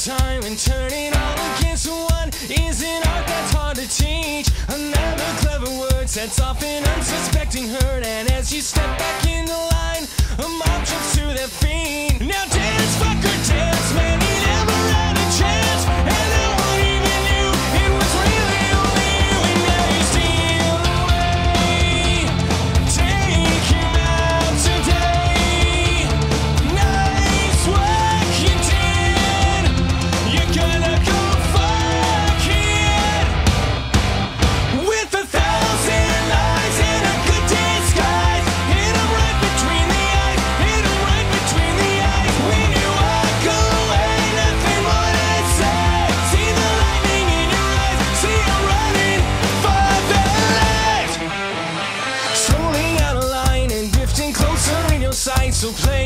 time and turn it all against one is an art that's hard to teach. Another clever word sets off an unsuspecting herd, and as you step back in the line, a mob jumps to their feet. Now dance, fucker, dance, man, he never had a chance, and no one even knew it was really only you, and now you steal away. Take him out today. Nice work you did. You're gonna go fuck it with 1,000 lies and a good disguise. Hit 'em right between the eyes. Hit 'em right between the eyes. When you walk away, nothing more to say. See the lightning in your eyes. See 'em running for their lives. Strolling out of line and drifting closer in your sight. So play